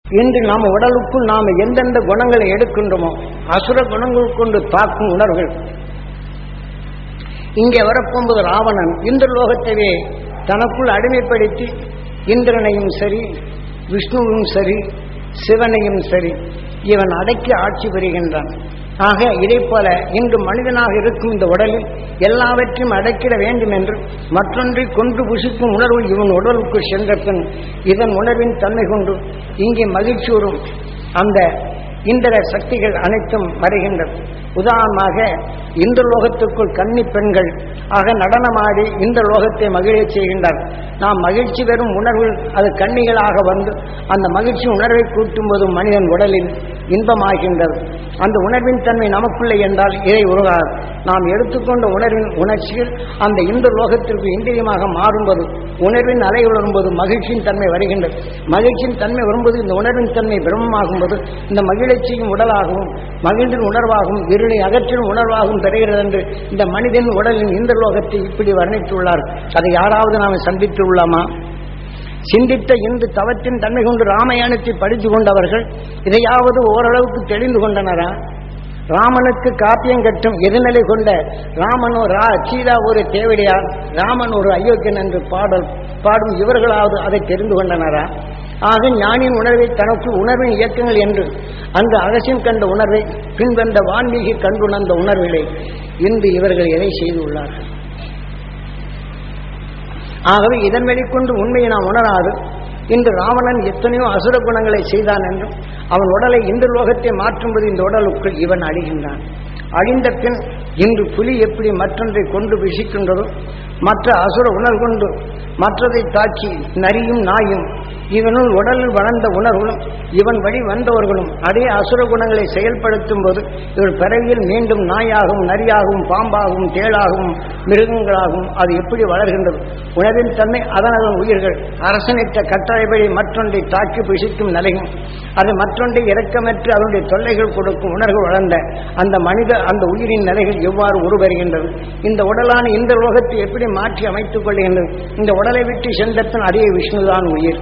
இன்று நாம் உடலுக்குள் நாம் எந்தெந்த குணங்களை எடுக்கின்றோமோ அசுர குணங்கள் கொண்டு தாக்கும் உணர்வுகள் இங்கே வரப்போகும்போது ராவணன் இந்திரலோகத்தையே தனக்குள் அடிமைப்படுத்தி இந்திரனையும் சரி விஷ்ணுவும் சரி சிவனையும் சரி இவன் அடக்கி ஆட்சி பெறுகின்றான். ஆக இதை போல இன்று மனிதனாக இருக்கும் இந்த உடலில் எல்லாவற்றையும் அடக்கிட வேண்டும் என்று மற்றொன்றை கொன்று புசிக்கும் உணர்வு இவன் உடலுக்கு சென்ற பின் இதன் உணர்வின் தன்மை கொண்டு இங்கே மகிழ்ச்சியோடும் அந்த இந்திர சக்திகள் அனைத்தும் வருகின்றது. உதாரணமாக இந்த லோகத்திற்குள் கன்னி பெண்கள் ஆக நடனமாடி இந்த லோகத்தை மகிழச் செய்கின்றார். நாம் மகிழ்ச்சி பெறும் உணர்வு அது கன்னிகளாக வந்து அந்த மகிழ்ச்சி உணர்வை கூட்டும் போது மனிதன் உடலில் இன்பமாகின்றது. அந்த உணர்வின் தன்மை நமக்குள்ளே என்றால் இதை உருகாது. நாம் எடுத்துக்கொண்ட உணர்வின் உணர்ச்சிகள் அந்த இந்த லோகத்திற்கு இந்திரியமாக மாறும்போது உணர்வின் அலை வரும்போது மகிழ்ச்சியின் தன்மை வருகின்றது. மகிழ்ச்சியின் தன்மை வரும்போது இந்த உணர்வின் தன்மை பிரம்மமாகும்போது இந்த மகிழ்ச்சியும் உடலாகவும் மகிழ்ச்சியின் உணர்வாகவும் இருளை அகற்றின் உணர்வாகவும் பெறுகிறது என்று இந்த மனிதன் உடலின் இந்த லோகத்தை இப்படி வர்ணித்துள்ளார். அதை யாராவது நாம் சந்தித்து உள்ளாமா? சிந்தித்த இந்த தவத்தின் தன்மை கொண்டு ராமாயணத்தை படித்து கொண்டவர்கள் இதையாவது ஓரளவுக்கு தெளிந்து கொண்டனரா? ராமனுக்கு காப்பியம் கட்டும் எதிர்நிலை கொண்ட ராமனோ சீதா ஒரு தேவடியார், ராமன் ஒரு அயோக்கியன் என்று பாடும் இவர்களாவது அதை தெரிந்து கொண்டனரா? ஆக ஞானியின் உணர்வை தனக்கு உணர்வின் இயக்கங்கள் என்று அந்த அகசியம் கண்ட உணர்வை பின்வந்த வான்மீகி கண்டுணர்ந்த உணர்வுகளை இன்று இவர்கள் எதை செய்துள்ளார்கள்? ஆகவே இதன் வெளிக்கொண்டு உண்மையை நாம் உணராது இன்று ராவணன் எத்தனையோ அசுர குணங்களை செய்தான் என்றும் அவன் உடலை இந்த லோகத்தை மாற்றும்போது இந்த உடலுக்குள் இவன் அழிகின்றான். அழிந்த பின் இன்று புலி எப்படி மற்றொன்றை கொண்டு விஷிக்கின்றதோ மற்ற அசுர உணர்வு கொண்டு மற்றதை தாக்கி நரியும் நாயும் இவனுள் உடலில் வளர்ந்த உணர்வுகளும் இவன் வழி வந்தவர்களும் அதே அசுர குணங்களை செயல்படுத்தும் போது இவள் பிறவியில் மீண்டும் நாயாகவும் நரியாகவும் பாம்பாகவும் தேளாகவும் மிருகங்களாகவும் அது எப்படி வளர்கின்றது? உணவின் தன்மை அதனதன் உயிர்கள் அரசனிட்ட கட்டளைப்படி மற்றொன்றை தாக்கி பிசிக்கும் நிலையும் அது மற்றொன்றை இரக்கமற்று அதனுடைய தொல்லைகள் கொடுக்கும் உணர்வு வளர்ந்த அந்த மனித அந்த உயிரின் நிலைகள் எவ்வாறு உருவருகின்றது? இந்த உடலான இந்த லோகத்தை எப்படி மாற்றி அமைத்துக் கொள்கின்றது? இந்த உடலை விட்டு சென்றத்தன் அதே விஷ்ணுதான் உயிர்,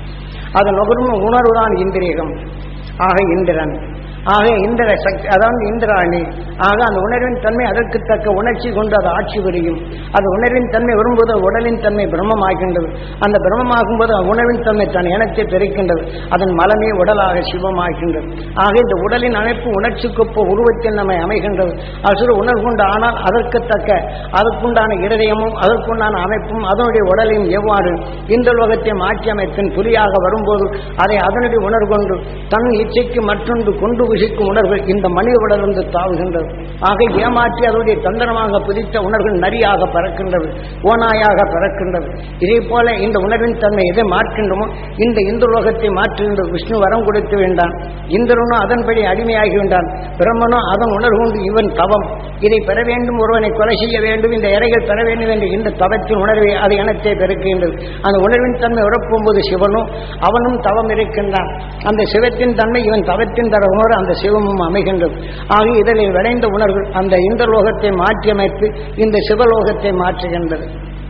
அதன் உணர்வுதான் இந்திரியகம். ஆக இந்திரன் ஆக இந்திர சக்தி அதாவது இந்திராணி ஆக அந்த உணர்வின் தன்மை அதற்கு தக்க உணர்ச்சி கொண்டு அது ஆட்சி புரியும். அது உணர்வின் தன்மை வரும்போது உடலின் தன்மை பிரம்மமாகின்றது. அந்த பிரம்மமாகும் போது உணர்வின் தன்மை தன் இனத்தை பெருக்கின்றது. அதன் மலமே உடலாக சிவமாகின்றது. ஆக இந்த உடலின் அமைப்பு உணர்ச்சிக்கொப்ப உருவத்தில் நம்மை அமைகின்றது. அசுர உணர்வு கொண்டு ஆனால் அதற்கு தக்க அதற்குண்டான இருதயமும் அதற்குண்டான அமைப்பும் அதனுடைய உடலையும் எவ்வாறு இந்த லோகத்தை மாற்றி அமைப்பின் புலியாக வரும்போது அதை அதனுடைய உணர்வு கொண்டு தன் இச்சைக்கு மற்றொன்று கொண்டு புசிக்கும் உணர்வு இந்த மனித உடலிருந்து தாவுகின்றது. ஆக ஏமாற்றி அதனுடைய தந்திரமாக பிரித்த உணர்வு நரியாக பறக்கின்றது, ஓனாயாக பறக்கின்றது. இதே போல இந்த உணர்வின் தன்மை எதை மாற்கின்றமோ இந்த இந்து லோகத்தை மாற்றுகின்றது. விஷ்ணு வரம் கொடுத்து வேண்டான், இந்திரனோ அதன்படி அடிமையாகி வேண்டான், பிரம்மனோ அதன் உணர்வு கொண்டு இவன் தவம் இதை பெற வேண்டும், ஒருவனை கொலை செய்ய வேண்டும், இந்த இறைகள் பெற வேண்டும் என்று இந்த தவத்தின் உணர்வை அது இனத்தை பெருக்கின்றது. அந்த உணர்வின் தன்மை உறப்பும்போது சிவனும் அவனும் தவம் இருக்கின்றான். அந்த சிவத்தின் தன்மை இவன் தவத்தின் தர உணர்வு அந்த சிவமும் அமைகின்றது. ஆக இதழில் விளைந்த உணர்வு அந்த இந்த லோகத்தை மாற்றியமைத்து இந்த சிவலோகத்தை மாற்றுகின்றது.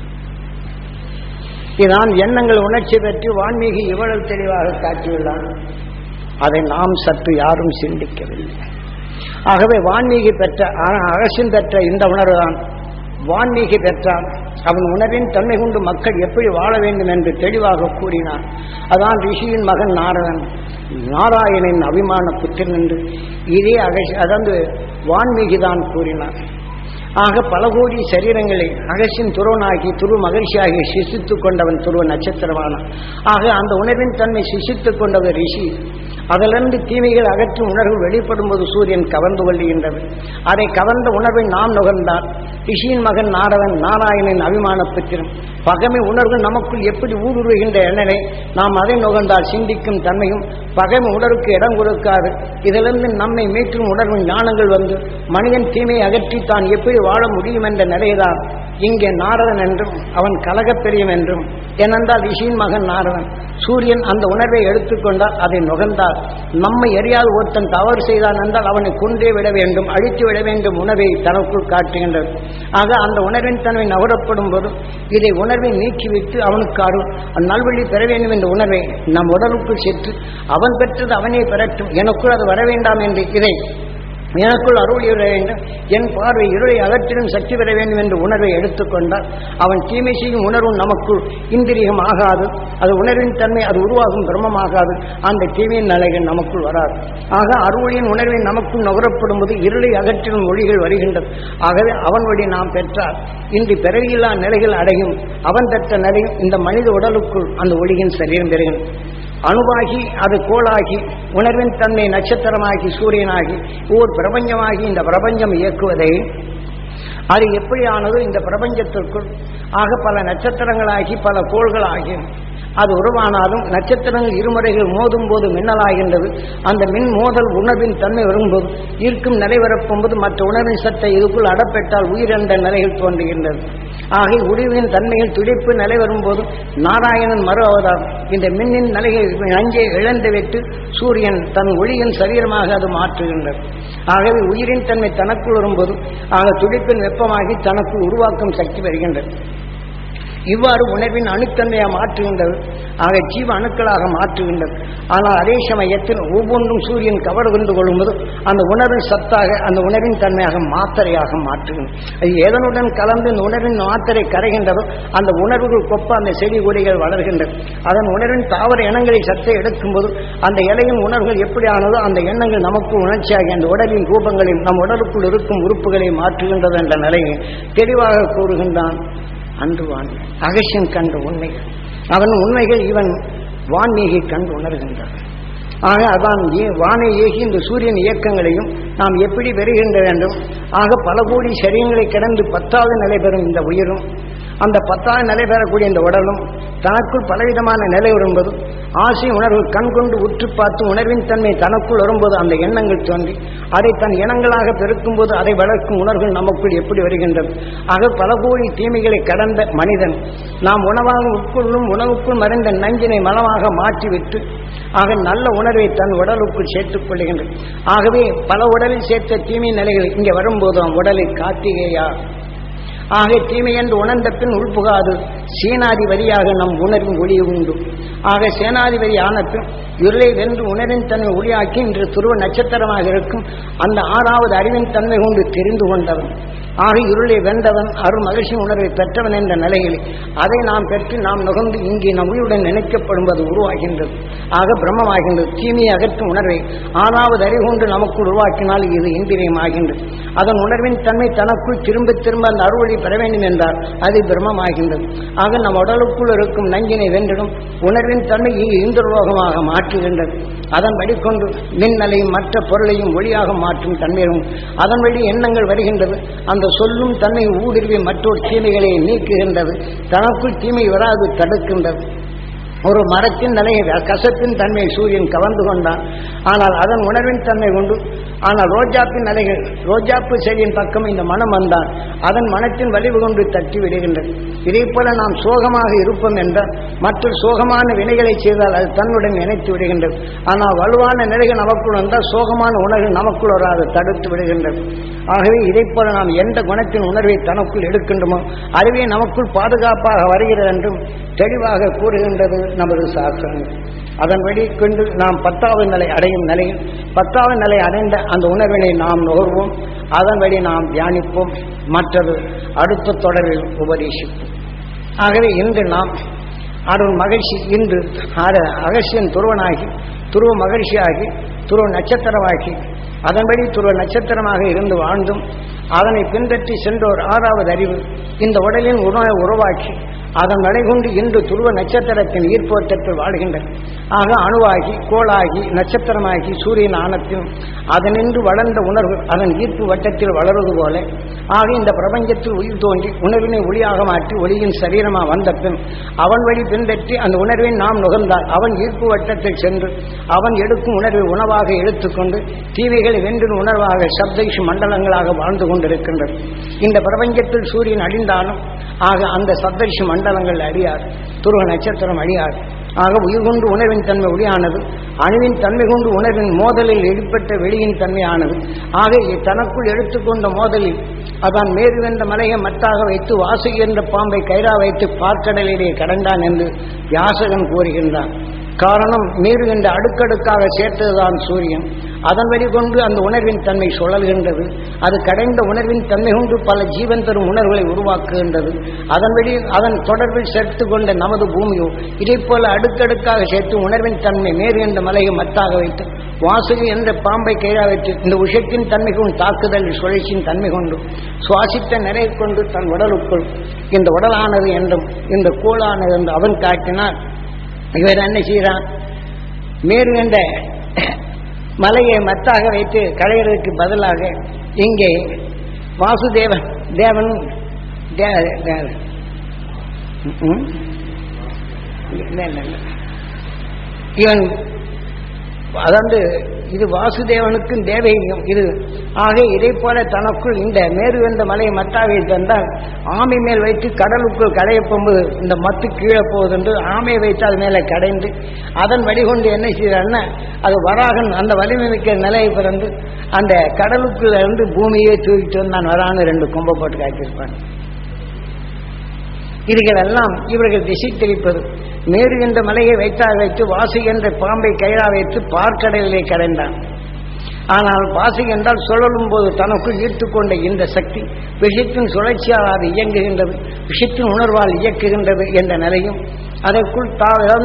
இதான் எண்ணங்கள் உணர்ச்சி பற்றி வான்மீகி இவ்வளவு தெளிவாக காட்டியுள்ளான். அதை நாம் சற்று யாரும் சிந்திக்கவில்லை. ஆகவே வான்மீகி பெற்ற அகசியம் பெற்ற இந்த உணர்வுதான் வான்மீகி பெற்றான். அவன் உணர்வின் தன்மை கொண்டு மக்கள் எப்படி வாழ வேண்டும் என்று தெளிவாக கூறினான். அதான் ரிஷியின் மகன் நாரதன் நாராயணன் அபிமான புத்திரன் என்று இதே அதாவது வான்மீகிதான் கூறினான். ஆக பல கோடி சரீரங்களை அகசின் துருவனாகி துருவ மகிழ்ச்சியாகி சிசித்துக் கொண்டவன் துருவ நட்சத்திரவானான். ஆக அந்த உணர்வின் தன்மை சிசித்துக் கொண்டவர் ரிஷி. அதிலிருந்து தீமைகள் அகற்றும் உணர்வு வெளிப்படும் போது சூரியன் கவர்ந்து கொள்ளுகின்றது. அதை கவர்ந்த உணர்வை நாம் நுகர்ந்தால் ரிஷியின் மகன் நாரதன் நாராயணன் அபிமான புத்திரன் பகைமை உணர்வு நமக்குள் எப்படி ஊடுருவுகின்ற எண்ணனை நாம் அதை நுகர்ந்தால் சிந்திக்கும் தன்மையும் பகைமை உணர்வுக்கு இடம் கொடுக்காது. இதிலிருந்து நம்மை மீட்டும் உணர்வு ஞானங்கள் வந்து மனிதன் தீமையை அகற்றி தான் எப்படி வாழ முடியும் என்ற நிலைதான் இங்கே நாரதன் என்றும் அவன் கலகப்பெரியம் என்றும். ஏனென்றால் ரிஷியின் மகன் நாரதன் சூரியன் அந்த உணர்வை எடுத்துக்கொண்டால் அதை நுகர்ந்தால் நம்மை அறியாத ஒருத்தன் தவறு செய்தான் என்றால் அவனை கொன்றே விட வேண்டும், அழித்து விட வேண்டும் உணர்வை தனக்குள் காட்டுகின்றது. ஆக அந்த உணர்வின் தன்மை நகரப்படும் போது இதை உணர்வை நீக்கிவிட்டு அவனுக்கு அருள் நல்வழி பெற வேண்டும் என்ற உணர்வை நம் உடலுக்குள் சென்று அவன் பெற்றது அவனே பெறட்டும், எனக்குள் அது வர வேண்டாம் என்று இதை எனக்குள் அருள் இட வேண்டும், என் பார்வை இருளை அகற்றிடும் சக்தி பெற வேண்டும் என்ற உணர்வை எடுத்துக்கொண்டால் அவன் தீமை செய்யும் உணர்வும் நமக்குள் இந்திரியம் ஆகாது, அது உணர்வின் தன்மை, அது உருவாகும் பிரம்மமாகாது, அந்த தீமையின் நிலைகள் நமக்குள் வராது. ஆக அருளின் உணர்வை நமக்குள் நுகரப்படும் போது இருளை அகற்றிடும் ஒளிகள் வருகின்றது. ஆகவே அவன் வழி நாம் பெற்றால் இன்று பிறவியில்லா நிலைகள் அடையும். அவன் பெற்ற நிலையும் இந்த மனித உடலுக்குள் அந்த ஒளியின் சரீரம் பெறுகின்றது. அணுவாகி அது கோளாகி உணர்வின் தன்மை நட்சத்திரமாகி சூரியனாகி ஓர் பிரபஞ்சமாகி இந்த பிரபஞ்சம் இயக்குவதை அது எப்படியானதோ இந்த பிரபஞ்சத்திற்குள் ஆக பல நட்சத்திரங்களாகி பல கோள்களாகி அது உருவானாலும் நட்சத்திரங்கள் இருமுறைகள் மோதும் போது மின்னலாகின்றது. அந்த மின் மோதல் உணர்வின் தன்மை வரும்போது ஈர்க்கும் நிலை வரப்போது மற்ற உணர்வின் சத்தை இதுக்குள் அடப்பெற்றால் உயிரென்ற நிலைகள் தோன்றுகின்றது. ஆகிய உணர்வின் தன்மையில் துடிப்பு நிலை வரும்போது நாராயணன் மறு அவதாரம் இந்த மின்னின் நிலையை நஞ்சை இழந்துவிட்டு சூரியன் தன் ஒளியின் சரீரமாக அது மாற்றுகின்றது. ஆகவே உயிரின் தன்மை தனக்குள் வரும்போது ஆக துடிப்பின் வெப்பமாகி தனக்குள் உருவாக்கும் சக்தி வருகின்றது. இவ்வாறு உணர்வின் அணுத்தன்மையாக மாற்றுகின்றது. ஆக ஜீவ அணுக்களாக மாற்றுகின்றது. ஆனால் அதே சமயத்தில் ஒவ்வொன்றும் சூரியன் கவர் கொண்டு கொள்ளும்போது அந்த உணர்வின் சத்தாக அந்த உணர்வின் தன்மையாக மாத்திரையாக மாற்றுகின்றது. அது எதனுடன் கலந்து இந்த உணர்வின் மாத்திரை கரைகின்றதோ அந்த உணர்வுகள் கொப்ப அந்த செடி கொடிகள் வளர்கின்றது. அதன் உணர்வின் தாவர எண்ணங்களை சத்தை எடுக்கும்போது அந்த இலையின் உணர்வுகள் எப்படி ஆனதோ அந்த எண்ணங்கள் நமக்கு உணர்ச்சியாகி அந்த உடலின் ரூபங்களையும் நம் உடலுக்குள் இருக்கும் உறுப்புகளை மாற்றுகின்றது என்ற நிலையை தெளிவாக கூறுகின்றான். அன்று வான் அகசியன் கண்ட உண்மைகள் அவன் உண்மைகள் இவன் வான்மீகை கண்டு உணர்கின்றான். ஆக அதான் வானை ஏகி இந்த சூரியன் இயக்கங்களையும் நாம் எப்படி பெறுகின்ற வேண்டும். ஆக பல கோடி சரீரங்களை கடந்து 10வது நிலை பெறும் இந்த உயிரும் அந்த 10வது நிலை பெறக்கூடிய இந்த உடலும் தனக்குள் பலவிதமான நிலை வரும்போது ஆசை உணர்வு கண் கொண்டு உற்று பார்த்து உணர்வின் தன்மை தனக்குள் வரும்போது அந்த எண்ணங்கள் தோன்றி அதை தன் இனங்களாக பெருக்கும் போது அதை வளர்க்கும் உணர்வுகள் நமக்குள் எப்படி வருகின்றது. ஆக பல கோடி தீமைகளை கடந்த மனிதன் நாம் உணவாக உட்கொள்ளும் உணவுக்குள் மறைந்த நஞ்சினை மலமாக மாற்றிவிட்டு ஆக நல்ல உணர்வை தன் உடலுக்குள் சேர்த்துக் கொள்கின்றது. ஆகவே பல உடலில் சேர்த்த தீமை நிலைகள் இங்கே வரும்போது அவன் உடலை கார்த்திகேயா ஆக தீமை என்று உணர்ந்த பின் உள்புகாது சேனாதிபதியாக நம் உணர்வின் ஒளி உண்டு. ஆக சேனாதிபதி ஆன பின் இருளை வென்று உணர்வின் தன்மை ஒளியாக்கி இன்று துருவ நட்சத்திரமாக இருக்கும் அந்த 6வது அறிவின் தன்மை கொண்டு தெரிந்து கொண்டவன். ஆக இருளை வென்றவன் அருள் மகிழ்ச்சி உணர்வை பெற்றவன் என்ற நிலையில் அதை நாம் பெற்று நாம் நுகர்ந்து இங்கே நம் உயிருடன் நினைக்கப்படுவது உருவாகின்றது. ஆக பிரம்மமாகின்றது. தீமையை அகற்றும் உணர்வை 6வது அறிவு கொண்டு நமக்குள் உருவாக்கினால் இது இந்திரியமாகின்றது. அதன் உணர்வின் தன்மை தனக்குள் திரும்ப திரும்ப அந்த அருளை பெற வேண்டும் என்றால் அது பிரம்மமாகின்றது. ஆக நம் உடலுக்குள் இருக்கும் நஞ்சினை வென்றிடும் உணர்வின் தன்மை இந்திரலோகமாக மாற்றுகின்றது. அதன் வழிகொண்டு மின்னலையும் மற்ற பொருளையும் ஒளியாக மாற்றும் தன்மையும் அதன் வழி எண்ணங்கள் வருகின்றது. அந்த சொல்லும் தன்மை ஊடுருவி மற்றொரு தீமைகளை நீக்குகின்றது. தனக்குள் தீமை வராது தடுக்கின்றது. ஒரு மரத்தின் நிலையை கசப்பின் தன்மை சூரியன் கவர்ந்து கொண்டான். ஆனால் அதன் உணர்வின் தன்மை கொண்டு ஆனால் ரோஜாப்பின் நிலைகள் ரோஜாப்பு செடியின் பக்கம் இந்த மனம் வந்தான் அதன் மனத்தின் வலிவு கொண்டு தட்டி விடுகின்றது. இதே போல நாம் சோகமாக இருப்போம் என்றால் மற்ற சோகமான வினைகளை செய்தால் அது தன்னுடன் இணைத்து விடுகின்றது. ஆனால் வலுவான நிலைகள் நமக்குள் வந்தால் சோகமான உணர்வு நமக்குள் வராது தடுத்து விடுகின்றது. ஆகவே இதை போல நாம் எந்த குணத்தின் உணர்வை தனக்குள் எடுக்கின்றோமோ அதுவே நமக்குள் பாதுகாப்பாக வருகிறது என்றும் தெளிவாக கூறுகின்றது நமது சாஸ்திரங்கள். அதன் வழி கொண்டு நாம் 10வது நிலை அடையும் நிலையில் 10வது நிலை அடைந்த அந்த உணர்வினை நாம் நுகர்வோம். அதன் வழி நாம் தியானிப்போம். மற்றது அடுத்த தொடரில் உபதேசிப்போம். ஆகவே இன்று நாம் அருள் மகிழ்ச்சி இன்று அகசியன் துருவனாகி துருவ மகிழ்ச்சியாகி துருவ நட்சத்திரமாகி அதன்படி துருவ நட்சத்திரமாக இருந்து வாழ்ந்தும் அதனை பின்பற்றி சென்றோர் 6வது அறிவு இந்த உடலின் உருவாக்கி அதன் நடைகொண்டு இன்று துருவ நட்சத்திரத்தின் ஈர்ப்போட்டத்தில் வாழ்கின்றன. ஆக அணுவாகி கோளாகி நட்சத்திரமாகி சூரியன் ஆனத்திலும் அதனின்று வளர்ந்த உணர்வு அதன் ஈர்ப்பு வட்டத்தில் வளர்வது போல ஆக இந்த பிரபஞ்சத்தில் உயிர் தோன்றி உணர்வினை ஒளியாக மாற்றி ஒளியின் சரீரமாக வந்த பின் அவன் வழி பின்பற்றி அந்த உணர்வை நாம் நுகர்ந்தால் அவன் ஈர்ப்பு வட்டத்தில் சென்று அவன் எடுக்கும் உணர்வை உணவாக எடுத்துக்கொண்டு தீமைகளை வென்று உணர்வாக சப்தைஷ் மண்டலங்களாக வாழ்ந்து கொண்டிருக்கின்றது. இந்த பிரபஞ்சத்தில் சூரியன் அழிந்தாலும் ஆக அந்த சப்தைஷ் மண்டலங்கள் அழியாது. துருவ நட்சத்திரம் அழியாது. ஆக உயிர் கொண்டு உணர்வின் தன்மை ஒளியானது, அணுவின் தன்மை கொண்டு உணர்வின் மோதலில் வெளிப்பட்ட வெளியின் தன்மையானது. ஆக தனக்குள் எடுத்துக்கொண்ட மோதலில் அதான் மேருவென்ற மலையை மத்தாக வைத்து வாசுகி என்ற பாம்பை கயிறா வைத்து பார்க்கடலிலே கடந்தான் என்று வியாசகன் கூறுகின்றான். காரணம், மேரு என்ற அடுக்கடுக்காக சேர்த்ததுதான் சூரியன். அதன் வழி கொண்டு அந்த உணர்வின் தன்மை சுழல்கின்றது. அது கடைந்த உணர்வின் தன்மை கொண்டு பல ஜீவன் தரும் உணர்வுகளை உருவாக்குகின்றது. அதன் வழி அதன் தொடர்பில் சேர்த்து கொண்ட நமது பூமியோ இதை போல அடுக்கடுக்காக சேர்த்து உணர்வின் தன்மை மேரு என்ற மலையை மத்தாக வைத்து வாசுகி என்ற பாம்பை கயிறா வைத்து இந்த விஷத்தின் தன்மை கொண்டு தாக்குதல் சுழற்சியின் தன்மை கொண்டு சுவாசித்த நிறைய கொண்டு தன் உடலுக்குள் இந்த உடலானது என்றும் இந்த கோளானது என்று அவன் காட்டினார். இவர் என்ன செய்கிறான், மேரு என்ற மலையை மத்தாக வைத்து களையிறதுக்கு பதிலாக இங்கே வாசுதேவன் இவன் அதாவது இது வாசுதேவனுக்கும் தேவையும் இது. ஆக இதை போல தனக்குள் இந்த மேரு என்ற மலையை மத்தாவை தந்தால் ஆமை மேல் வைத்து கடலுக்குள் கடைய போகும்போது இந்த மத்து கீழே போகுது என்று ஆமையை வைத்து அது மேலே கடைந்து அதன் வழிகொண்டு என்ன செய்யறான்னா அது வராகன் அந்த வலிமை மிக்க நிலையை பிறந்து அந்த கடலுக்குள்ள இருந்து பூமியே தூக்கிட்டு வந்து நான் வரான்னு 2 கொம்பை போட்டு காய்ச்சிருப்பான். இதுகளெல்லாம் இவர்கள் திசை தெளிப்பது. மேரு என்ற மலையை வைத்தாக வைத்து வாசு என்ற பாம்பை கயிறா வைத்து பார்க்கடலிலே கடைந்தான். ஆனால் வாசு என்றால் சுழலும் போது தனக்குள் ஈர்த்துக்கொண்ட இந்த சக்தி விஷத்தின் சுழற்சியால் அது இயங்குகின்றது, விஷத்தின் உணர்வால் இயக்குகின்றது என்ற நிலையும் அதற்குள்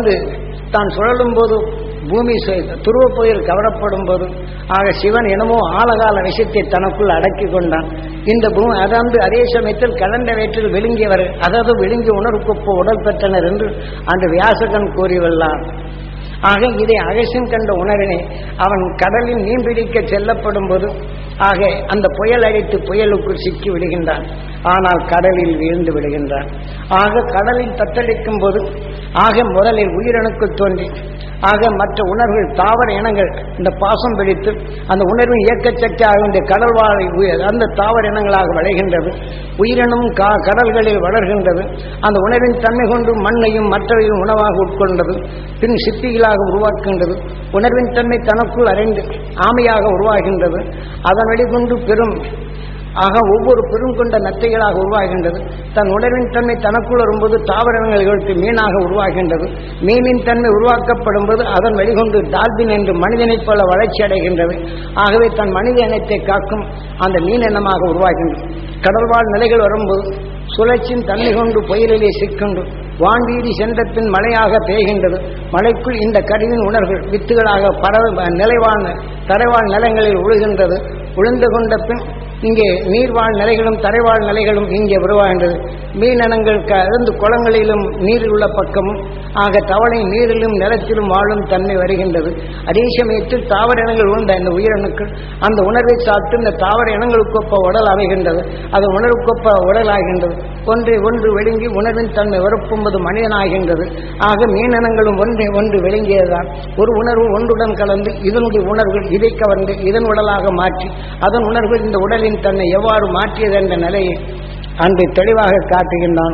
தான் சுழலும் போது பூமி துருவ புயல் கவரப்படும் போது ஆக சிவன் என்னமோ ஆழகால விஷயத்தை தனக்குள் அடக்கி கொண்டான். இந்த பூமி அதாவது அதே சமயத்தில் கலந்த வயிற்றில் விழுங்கியவர் அதாவது விழுங்கிய உணர்வுக்கு உடல் பெற்றனர் என்று அந்த வியாசகன் கூறியுள்ளார். ஆக இதை அகசின் கண்ட உணர்வினை அவன் கடலில் மீன்பிடிக்க செல்லப்படும் போது ஆக அந்த புயல் அடித்து புயலுக்குள் சிக்கி விடுகின்றான். ஆனால் கடலில் வீழ்ந்து விடுகின்றான். ஆக கடலில் தத்தளிக்கும் போது ஆக முதலில் உயிரணுக்கு தோன்றி ஆக மற்ற உணர்வுகள் தாவர இனங்கள் இந்த பாசம் பிடித்து அந்த உணர்வின் இயக்கச்சக்தியாக இந்த கடல் வாழை அந்த தாவர இனங்களாக விளைகின்றது. உயிரினும் கடல்களில் வளர்கின்றது. அந்த உணர்வின் தன்மை கொண்டு மண்ணையும் மற்றவையும் உணவாக உட்கொண்டது. பின் சிப்பிகளாக உருவாக்குகின்றது. உணர்வின் தன்மை தனக்குள் அறிந்து ஆமையாக உருவாகின்றது. அதன் வெளிக்கொண்டு பெரும் ஆக ஒவ்வொரு பெரும் கொண்ட நத்தைகளாக உருவாகின்றது. தன் உணர்வின் தன்மை தனக்குள் வரும்போது தாவரங்கள் எழுத்து மீனாக உருவாகின்றது. மீனின் தன்மை உருவாக்கப்படும் போது அதன் வெளிகொண்டு டால்பின் என்று மனிதனைப் போல வளர்ச்சி அடைகின்றது. ஆகவே தன் மனித இனத்தை காக்கும் அந்த மீன் இனமாக உருவாகின்றது. கடல்வாழ் நிலைகள் வரும்போது சுழற்சியின் தன்மை கொண்டு புயலிலே சிக்கொண்டு வான்வீதி சென்ற பின் மழையாக பெய்கின்றது. மழைக்குள் இந்த கருவின் உணர்வுகள் வித்துகளாக நிலைவாழ் தரைவாழ் நிலங்களில் உழுகின்றது. உழுந்து கொண்ட பின் இங்கே நீர்வாழ் நிலைகளும் தரைவாழ் நிலைகளும் இங்கே உருவாகின்றது. மீனங்கள் இருந்து குளங்களிலும் நீரில் உள்ள பக்கமும் ஆக தவளை நீரிலும் நிலத்திலும் வாழும் தன்மை வருகின்றது. அதே சமயத்தில் தாவர இனங்கள் உண்ட இந்த உயிரணுக்கள் அந்த உணர்வை சாப்பிட்டு இந்த தாவர இனங்களுக்கொப்ப உடல் அமைகின்றது. அது உணர்வுக்கொப்ப உடல் ஆகின்றது. ஒன்றை ஒன்று விழுங்கி உணர்வின் தன்மை வரப்பும்போது மனிதனாகின்றது. ஆக மீனங்களும் ஒன்றை ஒன்று விளங்கியதுதான். ஒரு உணர்வு ஒன்றுடன் கலந்து இதனுடைய உணர்வுகள் இதை கவர்ந்து இதன் உடலாக மாற்றி அதன் உணர்வு இந்த உடலின் தன்னை எவ்வாறு மாற்றியது என்ற நிலையை அன்று தெளிவாக காட்டுகின்றான்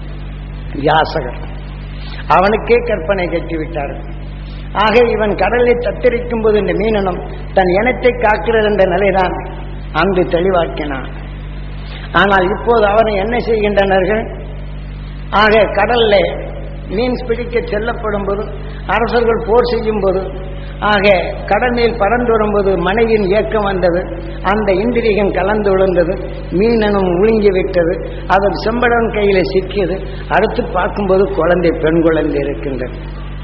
வியாசகர். அவனுக்கே கற்பனை கட்டிவிட்டார். ஆக இவன் கடலை தத்தரிக்கும் போது இந்த மீனனம் தன் இனத்தை காக்கிறது என்ற நிலைதான் அன்று தெளிவாக்கினான். ஆனால் இப்போது அவனை என்ன செய்கின்றனர்கள்? ஆக கடல்ல மீன் பிடிக்க செல்லப்படும் போது அரசர்கள் போர் செய்யும் போது ஆக கடல் மேல் பறந்து வரும்போது மனைவியின் இயக்கம் வந்தது. அந்த இந்திரியம் கலந்து விழுந்தது. மீனனும் விழுங்கி விட்டது. அதன் செம்படன் கையில சிக்கியது. அடுத்து பார்க்கும்போது குழந்தை பெண் குழந்தை இருக்கின்றது.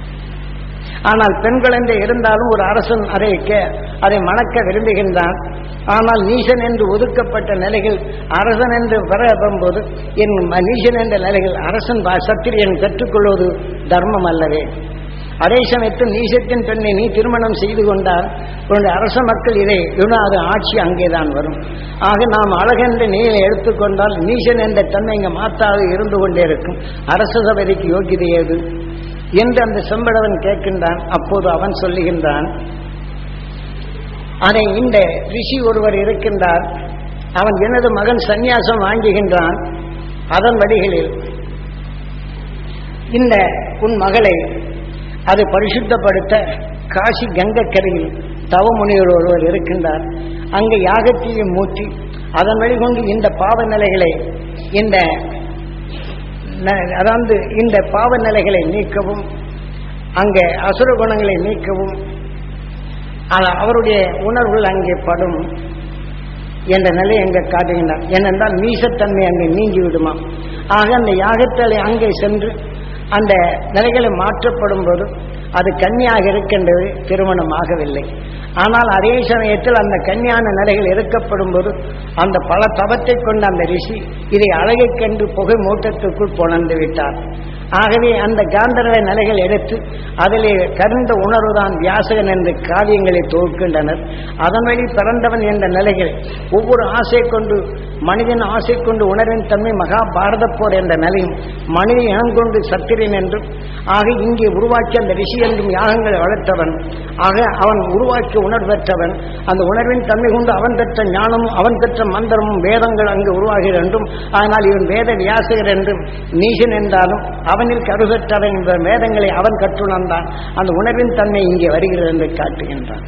ஆனால் பெண் குழந்தை இருந்தாலும் ஒரு அரசன் அதை மணக்க விரும்புகின்றான். ஆனால் நீசன் என்று ஒதுக்கப்பட்ட நிலைகள் அரசன் என்று வரும்போது என் நீசன் என்ற நிலைகள் அரசன் சத்திரியன் கற்றுக்கொள்வது தர்மம் அல்லவே. அதே சமயத்தில் நீசத்தின் பெண்ணை நீ திருமணம் செய்து கொண்டால் உன்னுடைய அரச மக்கள் இதை அது ஆட்சி அங்கேதான் வரும். ஆக நாம் அழகென்ற நீரை எடுத்துக்கொண்டால் நீசன் என்ற தன்மை இங்கே மாற்றாக இருந்து கொண்டே இருக்கும். அரச சபைக்கு யோகிதை ஏது என்று அந்த செம்படவன் கேட்கின்றான். அப்போது அவன் சொல்லுகின்றான், அதை இந்த ரிஷி ஒருவர் இருக்கின்றார். அவன் எனது மகன் சந்நியாசம் வாங்குகின்றான். அதன் வழிகளில் இந்த உன் மகளை அதை பரிசுத்தப்படுத்த காசி கங்கக்கரையில் தவமுனிவர் ஒருவர் இருக்கின்றார். அங்கே யாகத்தையை மூட்டி அதன் வழிகொண்டு இந்த பாவ நிலைகளை இந்த பாவ நிலைகளை நீக்கவும் அங்கே அசுர குணங்களை நீக்கவும் அவருடைய உணர்வுகள் அங்கே படும் என்ற நிலை அங்கே காட்டுகின்றார். ஏனென்றால் மீசத்தன்மை அங்கே நீங்கி விடுமா. ஆக அந்த யாகத்தலை அங்கே சென்று அந்த நிலைகளை மாற்றப்படும் போது அது கன்னியாக இருக்கின்றது, திருமணம் ஆகவில்லை. ஆனால் அதே சமயத்தில் அந்த கன்னியான நிலைகள் இருக்கப்படும் போது அந்த பல தவத்தை கொண்ட அந்த ரிஷி இதை அழகைக் கண்டு புகை மூட்டத்திற்குள் புணர்ந்து விட்டார். ஆகவே அந்த காந்தர்வ நிலைகள் எடுத்து அதிலே கருந்த உணர்வுதான் வியாசகன் என்று காவியங்களை தொகுக்கின்றனர். அதன் வழி பிறந்தவன் என்ற நிலைகள் ஒவ்வொரு ஆசை கொண்டு மனிதன் ஆசை கொண்டு உணர்வின் தன்மை மகாபாரத போர் என்ற நிலையும் மனித இனம் கொண்டு சத்திரன் என்றும் ஆக இங்கே உருவாக்கி அந்த ரிஷி என்றும் யாகங்களை வளர்த்தவன். ஆக அவன் உருவாக்கி உணர்வு பெற்றவன். அந்த உணர்வின் தன்மை கொண்டு அவன் பெற்ற ஞானமும் அவன் பெற்ற மந்திரமும் வேதங்கள் அங்கு உருவாகிறது என்றும், ஆனால் இவன் வேத வியாசகர் என்றும் நீசன் என்றாலும் அவனில் கருகற்றவன் என்ற வேதங்களை அவன் கற்றுணர்ந்தான். அந்த உணர்வின் தன்மை இங்கே வருகிறது என்று காட்டுகின்றான்.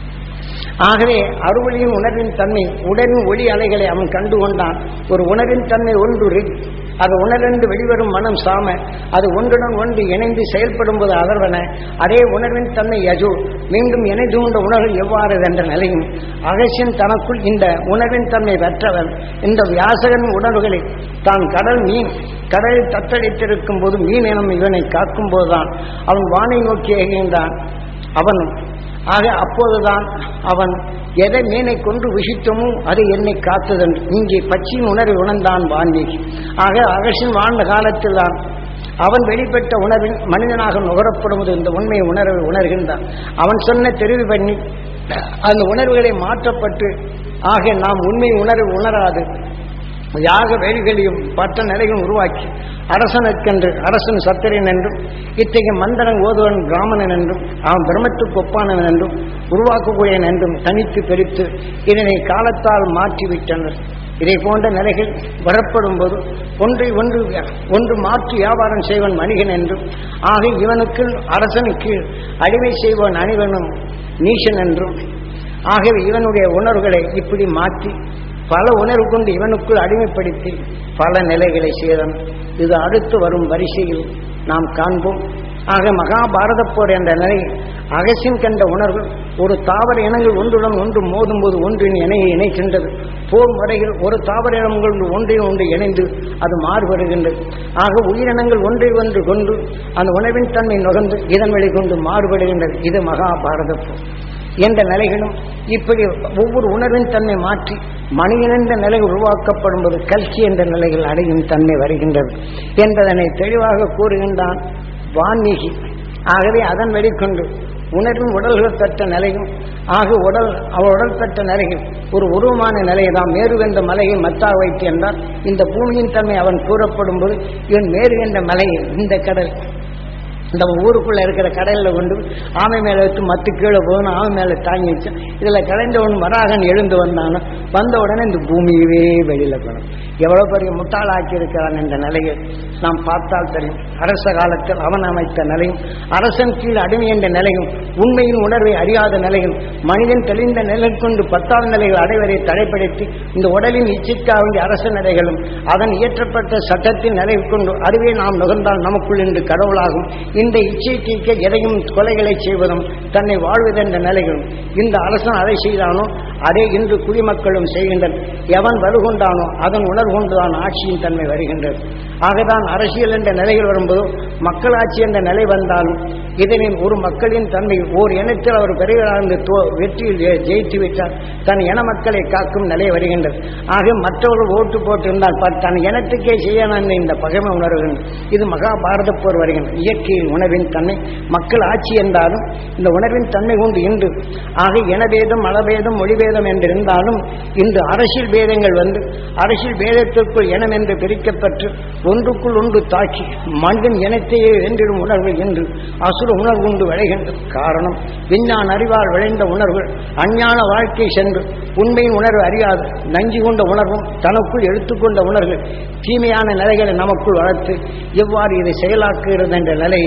ஆகவே அருவொளியின் உணர்வின் தன்மை உடலின் ஒளி அலைகளை அவன் கண்டுகொண்டான். ஒரு உணர்வின் தன்மை ஒன்று அது உணர்ந்து வெளிவரும் மனம் சாம, அது ஒன்றுடன் ஒன்று இணைந்து செயல்படும் போது அதர்வன. அதே உணர்வின் தன்மை யஜோ, மீண்டும் இணைந்து கொண்ட உணர்வு எவ்வாறு என்ற நிலையும் அகசியன் தனக்குள் இந்த உணர்வின் தன்மை பெற்றவன். இந்த வியாசகன் உணர்வுகளை தான் கடலில் தத்தளித்திருக்கும் போது மீன் எனும் இவனை காக்கும் போதுதான் அவன் வானை நோக்கி எகின்றான். அவன் ஆக அப்போதுதான் அவன் எதை மீனை கொண்டு விஷித்தமோ அது என்னை காத்ததன். இங்கே பச்சியின் உணர்வை உணர்ந்தான் வான்மீகி. ஆக அகசின் வாழ்ந்த காலத்தில் தான் அவன் வெளிப்பட்ட உணர்வில் மனிதனாக நுகரப்படுவது இந்த உண்மையை உணர்கின்றான். அவன் சொன்ன தெரிவு பண்ணி அந்த உணர்வுகளை மாற்றப்பட்டு ஆக நாம் உண்மை உணர்வு உணராது யாக வேலிகளையும் பட்ட நிலைகளும் உருவாக்கி அரசனுக்கென்று அரசன் சத்திரன் என்றும் இத்தகைய மந்திரன் ஓதுவன் பிராமணன் என்றும் அவன் பிரம்மத்துக்கு ஒப்பானவன் என்றும் உருவாக்கக்கூடியவன் என்றும் தனித்து பிரித்து இதனை காலத்தால் மாற்றிவிட்டனர். இதை போன்ற நிலைகள் வரப்படும் போது ஒன்று மாற்றி வியாபாரம் செய்வன் வணிகன் என்றும் ஆக இவனுக்கு அரசனுக்கு அடிமை செய்வன் அணிவனும் நீசன் என்றும் ஆகவே இவனுடைய உணர்வுகளை இப்படி மாற்றி பல உணர்வு கொண்டு இவனுக்குள் அடிமைப்படுத்தி பல நிலைகளை செய்தான். இது அடுத்து வரும் வரிசையில் நாம் காண்போம். ஆக மகாபாரத போர் என்ற நிலை அகசின் கண்ட உணர்வு ஒரு தாவர இனங்கள் ஒன்றுடன் ஒன்று மோதும் போது ஒன்றின் இணைக்கின்றது. போர் முறையில் ஒரு தாவர இனங்கள் ஒன்று இணைந்து அது மாறுபடுகின்றது. ஆக உயிரினங்கள் ஒன்றை ஒன்று கொண்டு அந்த உணவின் தன்மை நுகர்ந்து இதன் வழி கொண்டு மாறுபடுகின்றது. இது மகாபாரத போர் என்ற நிலைகளும் இப்படி ஒவ்வொரு உணர்வின் தன்மை மாற்றி மனிதனென்ற நிலை உருவாக்கப்படும் போது கல்கி என்ற நிலைகள் அடையும் தன்மை வருகின்றது என்பதனை தெளிவாக கூறுகின்றான் வான்மீகி. ஆகவே அதன் வெளிக்கொண்டு உணர்வின் உடல்கள் பெற்ற நிலையும் ஆக உடல் பெற்ற நிலைகள் ஒரு உருவமான நிலையை தான் மேரு என்ற மலையை மத்தாக வைத்து என்றால் இந்த பூமியின் தன்மை அவன் கூறப்படும் போது இவன் மேரு என்ற மலையை இந்த கடல் இந்த ஊருக்குள்ள இருக்கிற கடலில் கொண்டு ஆமை மேலே வச்சு மத்து கீழே போகணும், ஆமை மேலே தாங்கி வச்சு இதில் கலைந்தவன் வராகன் எழுந்து வந்தானோ வந்த உடனே இந்த பூமியவே வெளியில் போகணும். எவ்வளோ பெரிய முட்டாளாக்கி இருக்கிறான் என்ற நிலையை நாம் பார்த்தால் தெரியும். அரச காலத்தில் அவன் அமைத்த நிலையும் அரசன் கீழ் அடிமை என்ற நிலையும் உண்மையின் உணர்வை அறியாத நிலையும் மனிதன் தெளிந்த நிலை கொண்டு 10வது நிலைகள் அடைவதை தடைப்படுத்தி இந்த உடலின் இச்சிக்காவின் அரச நிலைகளும் அதன் இயற்றப்பட்ட சட்டத்தின் நிலை கொண்டு அதுவே நாம் நுகர்ந்தால் நமக்குள் இன்று கடவுளாகும். இந்த இச்சை தீர்க்க எதையும் கொலைகளை செய்வதும் தன்னை வாழ்வதென்ற நிலைகளும் இந்த அரசன் அதை செய்தானோ அதே இன்று குடிமக்களும் செய்கின்றனர். எவன் வலுகொண்டானோ அதன் உணர்வு கொண்டுதான் ஆட்சியின் தன்மை வருகின்றது. ஆகதான் அரசியல் என்ற நிலைகள் வரும்போது மக்களாட்சி என்ற நிலை வந்தாலும் இதனின் ஒரு மக்களின் தன்மை ஓர் இனத்தில் அவர் பெரியவராக வெற்றியில் ஜெயித்து விட்டார் தன் இன மக்களை காக்கும் நிலை வருகின்றது. ஆக மற்றவர்கள் ஓட்டு போட்டிருந்தால் தன் இனத்துக்கே செய்யணும் இந்த பகைமை உணர்வுகின்றது. இது மகாபாரத போர் வருகின்றது. இயற்கையின் உணர்வின் தன்மை மக்கள் ஆட்சி என்றாலும் இந்த உணர்வின் தன்மை கொண்டு இன்று ஆக இனபேதம் மதபேதம் மொழிபேதம் என்றிருந்தாலும் இன்று அரசியல் பேதங்கள் வந்து அரசியல் பேதத்திற்குள் இனம் என்று பிரிக்கப்பட்டு ஒன்றுக்குள் ஒன்று தாக்கி மனிதன் இனத்தையே வென்றிடும் உணர்வு என்று அசுர உணர்வு கொண்டு விளைகின்றது. காரணம் விஞ்ஞான அறிவால் விளைந்த உணர்வுகள் அஞ்ஞான வாழ்க்கை சென்று உண்மையின் உணர்வு அறியாது நஞ்சு கொண்ட உணர்வும் தனக்குள் எடுத்துக்கொண்ட உணர்வுகள் தீமையான நிலைகளை நமக்குள் வளர்த்து எவ்வாறு இதை செயலாக்குகிறது என்ற நிலையை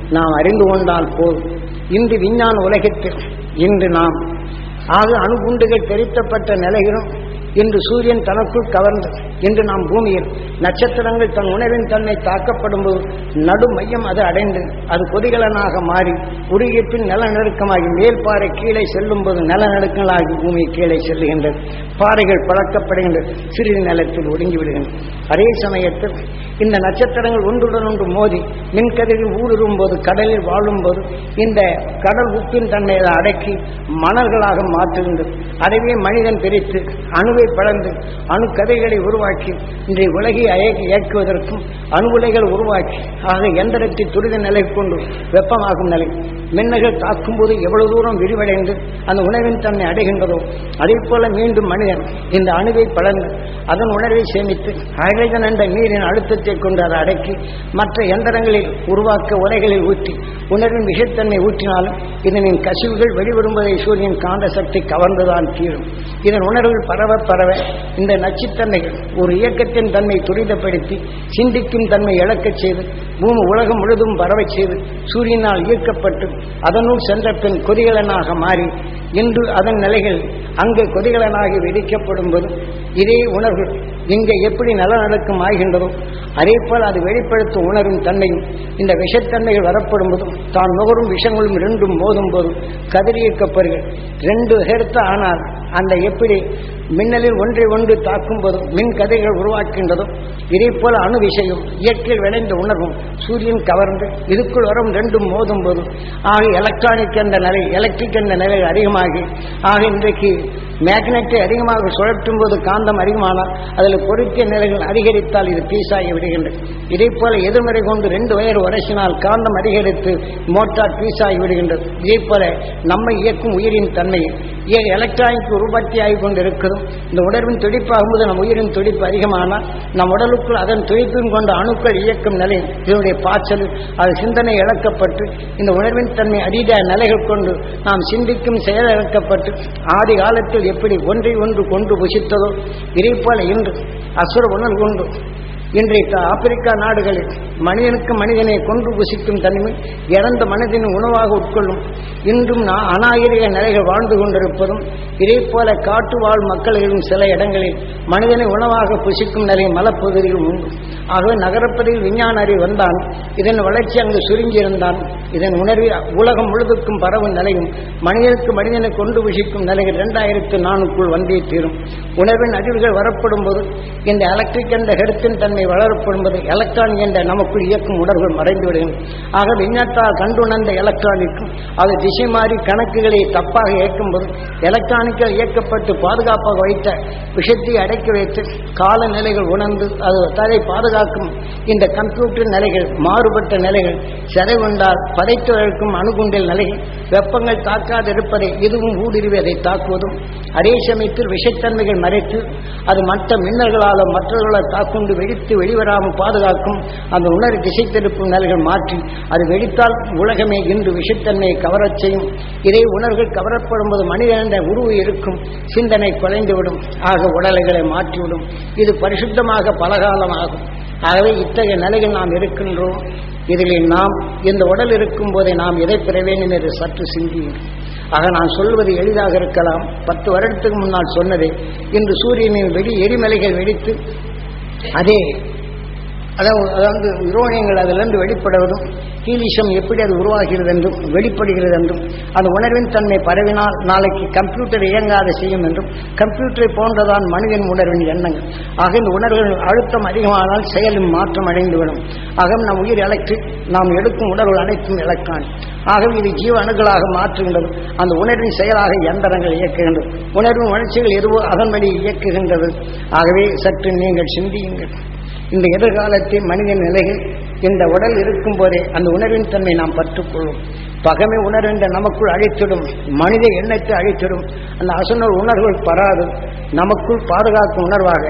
நாம் அறிந்து கொண்டால் போதும். இன்று விஞ்ஞான உலகத்தில் இன்று நாம் அணுகுண்டுகள் தெரிவிக்கப்பட்ட நிலையிலும் இன்று சூரியன் தனக்குள் கவர்ந்து இன்று நாம் பூமியில் நட்சத்திரங்கள் தன் உணவின் தன்மை தாக்கப்படும் போது நடு மையம் அது அடைந்து அது கொதிகலனாக மாறி உருகிய பின் நிலநடுக்கமாகி மேல் பாறை கீழே செல்லும் போது நிலநடுக்கங்களாகி பூமி கீழே செல்லுகின்றது. பாறைகள் பழக்கப்படுகின்றது, சிறிது நிலத்தில் ஒடுங்கி விடுகின்றன. அதே சமயத்தில் இந்த நட்சத்திரங்கள் ஒன்றுடன் ஒன்று மோதி மின்கதிரில் ஊடுருவும் போது கடலில் வாழும் போது இந்த கடல் உப்பின் தன்மையை அடக்கி மணல்களாக மாற்றுகின்றது. அதுவே மனிதன் பிரித்து அணுவை படர்ந்து அணுக்கதைகளை உருவாக்கி இன்றைய உலகை இயக்குவதற்கும் அணு உலைகள் உருவாக்கி எந்திரத்தை துரித நிலை கொண்டு வெப்பமாகும் நிலை மின்னல்கள் தாக்கும் போது எவ்வளவு தூரம் விரிவடைந்து அந்த உணவின் தன்மை அடைகின்றதோ அதே போல மீண்டும் மனிதன் இந்த அணுவை படர்ந்து அதன் உணர்வை சேமித்து ஹைட்ரஜன் என்ற நீரின் அழுத்தத்தை கொண்டு அதை அடக்கி மற்ற எந்திரங்களில் உருவாக்க உரைகளில் ஊற்றி உணர்வின் விஷத்தன்மை ஊற்றினாலும் இதனின் கசிவுகள் வெளிவரும்பதை சூரியன் காந்த சக்தி கவர்ந்துதான் தீரும். இதன் உணர்வுகள் பரவ பரவ இந்த நச்சுத்தன்மைகள் ஒரு இயக்கத்தின் தன்மை துரிதப்படுத்தி சிந்திக்கும் தன்மை இழக்கச் செய்து பூமி உலகம் முழுதும் பரவச் செய்து சூரியனால் ஈர்க்கப்பட்டு அதனுள் சென்ற பின் கொதிகலனாக மாறி இன்று அதன் நிலைகள் அங்கு கொதிகலனாகி வெடிக்கப்படும் போது இதே உணர்வு இங்கே எப்படி நிலநடுக்கம் ஆகின்றதோ அதே போல் அது வெளிப்படுத்தும் உணர்வின் தன்மையும் இந்த விஷத்தன்மைகள் வரப்படும் போதும் தான் நுகரும் விஷங்களும் ரெண்டும் மோதும் போதும் கதிரியக்கப்படுகள் 2 ஹெர்ட்ஸ் ஆனால் அந்த எப்படி மின்னலில் ஒன்றை ஒன்று தாக்கும் போதும் மின் கதைகள் உருவாக்கின்றதோ இதே போல அணு விஷயம் இயற்கையில் விளைந்த உணர்வும் சூரியன் கவர்ந்து இதுக்குள் வரும் 2 மோதும் போதும் எலக்ட்ரானிக் என்ற நிலை எலக்ட்ரிக் என்ற நிலை அதிகமாகி இன்றைக்கு மேக்னெட்டை அதிகமாக சுழற்றும் போது காந்தம் அதிகமானால் அதில் பொருத்திய நிலைகள் அதிகரித்தால் இது பீஸாகி விடுகின்றது. இதே போல எதிர்மறை கொண்டு 2 வயர் உரைசினால் காந்தம் அதிகரித்து மோட்டார் பீஸாகி விடுகின்றது. இதே போல நம்மை இயக்கும் உயிரின் தன்மை எலக்ட்ரானிக் உற்பத்தி ஆகி கொண்டு இருக்கிறோம். இந்த உணர்வின் துடிப்பாகும்போது நம் உயிரின் துடிப்பு அதிகமானால் நம் உடலுக்குள் அதன் துடிப்பின் கொண்ட அணுக்கள் இயக்கும் நிலை இதனுடைய பாய்ச்சல் அது சிந்தனை இழக்கப்பட்டு இந்த உணர்வின் தன்மை அதீத நிலைகள் கொண்டு நாம் சிந்திக்கும் செயல் இழக்கப்பட்டு ஆதி காலத்தில் எப்படி ஒன்றை ஒன்று கொண்டு புசித்ததோ இதே போல இன்று அசுர உணர்வு கொண்டு இன்றைக்கு ஆப்பிரிக்கா நாடுகளில் மனிதனுக்கு மனிதனை கொன்று புசிக்கும் தன்மை இறந்த மனிதனின் உணவாக உட்கொள்ளும் இன்றும் அநாகரிக நிலைகள் வாழ்ந்து கொண்டிருப்பதும் இதே போல காட்டு வாழ் மக்களிலும் சில இடங்களில் மனிதனை உணவாக புசிக்கும் நிலை மலப்பகுதியில் உண்டு. ஆகவே நகரப்பகுதியில் விஞ்ஞான அறிவு வந்தான் இதன் வளர்ச்சி அங்கு சுருங்கியிருந்தான் இதன் உணர்வில் உலகம் முழுவதுக்கும் பரவும் நிலையும் மனிதனுக்கு மனிதனை கொண்டு புசிக்கும் நிலைகள் 2004 வந்தே தீரும். உணர்வின் அறிவுகள் வரப்படும் போது இந்த எலக்ட்ரிக் என்ற ஹெர்ட்ஸின் தன்மை வளரப்படும்போது எலக்ட்ரானிக் என்ற நமக்குள் இயக்கும் உணர்வுகள் மறைந்து விடுகின்றன. ஆக விஞ்ஞானத்தால் கண்டுணர்ந்த எலக்ட்ரானிக்கும் அது திசை மாறி கணக்குகளை தப்பாக இயக்கும் போது எலக்ட்ரானிக்கல் இயக்கப்பட்டு பாதுகாப்பாக வைத்த விஷயத்தை அடக்கி வைத்து காலநிலைகள் உணர்ந்து அது தலை பாதுகாக்கும் இந்த கம்ப்யூட்டர் நிலைகள் மாறுபட்ட நிலைகள் சிறை கொண்டால் பதைத்துவதற்கும் அணுகுண்டில் நிலைகள் வெப்பங்கள் தாக்காது இருப்பதை இதுவும் ஊடுருவி அதை தாக்குவதும் அதே சமயத்தில் விஷத்தன்மைகள் மறைத்து அது மற்ற மின்னல்களாலும் மற்றவர்களால் தாக்குண்டு வெடித்து வெளிவராமல் பாதுகாக்கும் அந்த உணர்வு திசை திருப்பும் நிலைகள் மாற்றி அது வெடித்தால் உலகமே இன்று விஷத்தன்மையை கவரச் செய்யும். இதே உணர்வுகள் கவரப்படும் போது மனிதன உருவு இருக்கும் சிந்தனை குலைந்துவிடும். ஆக உடலைகளை மாற்றிவிடும். இது பரிசுத்தமாக பலகாலமாகும். ஆகவே இத்தகைய நிலையில் நாம் இருக்கின்றோம். இதில் நாம் இந்த உடல் இருக்கும் போதே நாம் எதை பெற வேண்டும் என்று சற்று சிந்தியும். ஆக நான் சொல்வது எளிதாக இருக்கலாம். 10 வருடத்துக்கு முன்னால் சொன்னதே இன்று சூரியனின் எரிமலைகள் வெடித்து அதாவது யுரேனியங்கள் அதிலிருந்து வெளிப்படுவதும் ஹீலியம் எப்படி அது உருவாகிறது என்றும் வெளிப்படுகிறது என்றும் அந்த உணர்வின் தன்மை பரவினால் நாளைக்கு கம்ப்யூட்டர் இயங்காத செய்யும் என்றும் கம்ப்யூட்டரை போன்றதான் மனிதன் உணர்வின் எண்ணங்கள். ஆக இந்த உணர்வுகள் அழுத்தம் அதிகமானால் செயலும் மாற்றம் அடைந்துவிடும். ஆக நம் உயிர் எலக்ட்ரிக் நாம் எடுக்கும் உணர்வுகள் அனைத்தும் எலக்ட்ரானிக். ஆகவே இது ஜீவ அணுகளாக மாற்றுகின்றது. அந்த உணர்வின் செயலாக இயந்திரங்கள் இயக்குகின்றது. உணர்வின் வளர்ச்சிகள் எதுவோ அதன் வழி இயக்குகின்றது. ஆகவே சற்று நீங்கள் சிந்தியுங்கள். இந்த எதிர்காலத்தில் மனிதன் நிலையில் இந்த உடல் இருக்கும் போதே அந்த உணர்வின் தன்மை நாம் பற்றுக்கொள்ளும். பகமை உணர்வென்ற நமக்குள் அழித்திடும், மனித எண்ணத்தை அழித்திடும். அந்த அசுணர் உணர்வுகள் பராது நமக்குள் பாதுகாக்கும் உணர்வாக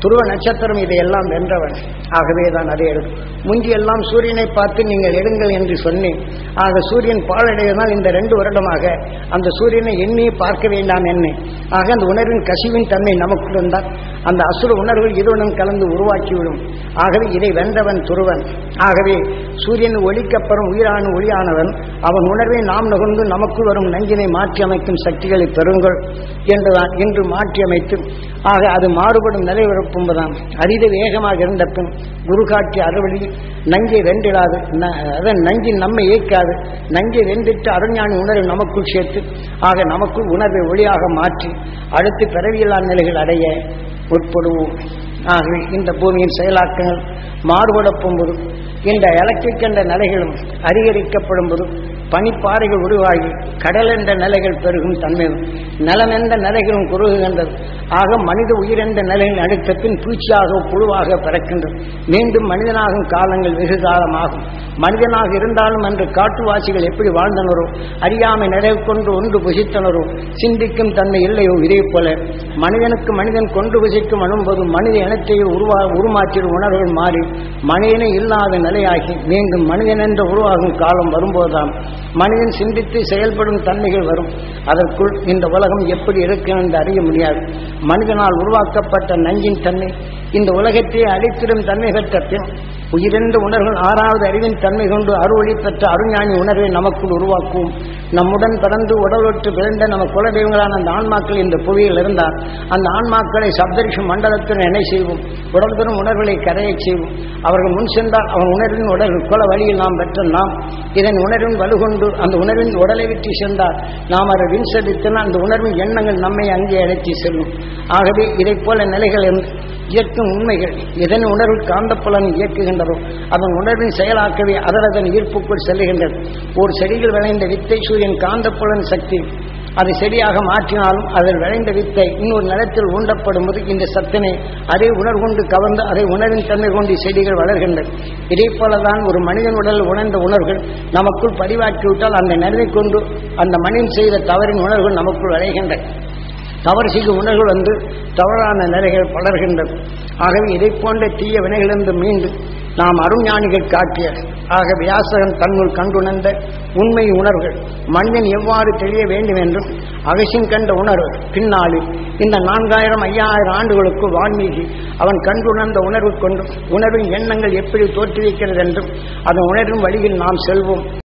துருவ நட்சத்திரம் இதையெல்லாம் வென்றவன். ஆகவே தான் அதை எடுக்கும். முந்தியெல்லாம் சூரியனை பார்த்து நீங்கள் எடுங்கள் என்று சொன்னேன். ஆக சூரியன் பாழடைவதால் இந்த 2 வருடமாக அந்த சூரியனை எண்ணியே பார்க்க வேண்டாம் என்ன. ஆக அந்த உணர்வின் கசிவின் தன்மை நமக்குள் இருந்தால் அந்த அசுர உணர்வுகள் இதுடன் கலந்து உருவாக்கிவிடும். ஆகவே இதை வென்றவன் துருவன். ஆகவே சூரியன் ஒளிக்கப்புறம் உயிரான ஒளியானவன். அவன் உணர்வை நாம் நுகர்ந்து நமக்குள் வரும் நஞ்சினை மாற்றி அமைக்கும் சக்திகளை பெறுங்கள் என்றுதான் இன்று மாற்றி அமைத்து ஆக அது மாறுபடும் நிலை விருப்பும்புதான். அரித வேகமாக இருந்த பின் குரு காட்டிய அறுவழி நஞ்சை வென்றிடாது, அதன் நஞ்சின் நம்மை இயக்காது. நஞ்சை வென்றிட்டு அருஞானி உணர்வை நமக்குள் சேர்த்து ஆக நமக்குள் உணர்வை ஒளியாக மாற்றி அடுத்து பிறவியில்லா நிலைகள் அடைய உட்படுவோம். ஆகவே இந்த பூமியின் செயலாக்கங்கள் மாறுபட போகும்போது இந்த எலக்ட்ரிக் என்ற நிலைகளும் அதிகரிக்கப்படும் போது பனிப்பாறைகள் உருவாகி கடல் என்ற நிலைகள் பெருகும் தன்மை, நிலம் என்ற நிலைகளும் குறுகுகின்றது. ஆக மனித உயிர் என்ற நிலையில் அடுத்த பின் பூச்சியாக புழுவாக பிறக்கின்றது. மீண்டும் மனிதனாகும் காலங்கள் வெகு காலமாகும். மனிதனாக இருந்தாலும் அன்று காட்டுவாசிகள் எப்படி வாழ்ந்தனரோ, அறியாமை நிறைவு கொண்டு ஒன்று புசித்தனரோ, சிந்திக்கும் தன்மை இல்லையோ, இதே போல மனிதனுக்கு மனிதன் கொண்டு புசிக்கும் அனும்போது மனித இனத்தையே உருமாற்றிய உணர்வுகள் மாறி மனிதனை இல்லாத நிலையாகி மீண்டும் மனிதன் என்ற உருவாகும் காலம் வரும்போதுதான் மனிதன் சிந்தித்து செயல்படும் தன்மைகள் வரும். அதற்குள் இந்த உலகம் எப்படி இருக்கும் என்று அறிய முடியாது. மனிதனால் உருவாக்கப்பட்ட நஞ்சின் தன்மை இந்த உலகத்தையே அழித்திடும் தன்மை பெற்ற பின் உயிரென்ற உணர்வுகள் 6வது அறிவின் தன்மை கொண்டு அருளி பெற்ற அருஞானி உணர்வை நமக்குள் உருவாக்குவோம். நம்முடன் பிறந்து உடலொற்று பிறந்த நம்ம குலதெய்வங்களான அந்த ஆன்மாக்கள் இந்த புவியில் இருந்தால் அந்த ஆன்மாக்களை சப்தரிஷி மண்டலத்துடன் இணை செய்வோம். உடல் பெறும் உணர்வுகளை கரையை செய்வோம். அவர்கள் முன் சென்றால் அவன் உணர்வின் உடல் குல வழியில் நாம் பெற்ற நாம் இதன் உணர்வின் வலுகொண்டு அந்த உணர்வின் உடலை விட்டு சென்றால் நாம் அதை வின்சடித்தனால் அந்த உணர்வின் எண்ணங்கள் நம்மை அங்கே அழைத்து செல்லும். ஆகவே இதை போல நிலைகள் இயக்கும் உண்மைகள் எதன் உணர்வு காந்தப்புலன் இயக்குகின்றதோ அதன் உணர்வின் செயலாக்கவே அதன் ஈர்ப்புக்குள் செல்லுகின்றது. ஒரு செடியில் விளைந்த வித்தை சூரியன் காந்தப்புலன் சக்தி அதை செடியாக மாற்றினாலும் அதில் விளைந்த வித்தை இன்னொரு நிலத்தில் ஊண்டப்படும் போது இந்த சத்தினை அதை உணர்கொண்டு கவர்ந்து அதை உணர்வின் தன்மை கொண்டு செடிகள் வளர்கின்றது. இதே போலதான் ஒரு மனிதன் உடல் உணர்ந்த உணர்வுகள் நமக்குள் பதிவாக்கிவிட்டால் அந்த நினைவை கொண்டு அந்த மனிதன் செய்த தவறின் உணர்வுகள் நமக்குள் விளைகின்றன. தவறு செய்யும் உணர்வுகள் வந்து தவறான நிலைகள் பலர்கின்றது. ஆகவே இதை போன்ற தீய வினைகளிலிருந்து மீண்டு நாம் அருஞானிகள் காட்டிய ஆக வியாசகன் தன்னுள் கண்டுணர்ந்த உண்மை உணர்வுகள் மனிதன் எவ்வாறு தெரிய வேண்டும் என்றும் அகசின் கண்ட உணர்வு பின்னாளில் இந்த 4000 5000 ஆண்டுகளுக்கு வான்மீகி அவன் கண்டுணர்ந்த உணர்வு கொண்டும் உணர்வின் எண்ணங்கள் எப்படி தோற்றுவிக்கிறது என்றும் அதன் உணர்வின் வழியில் நாம் செல்வோம்.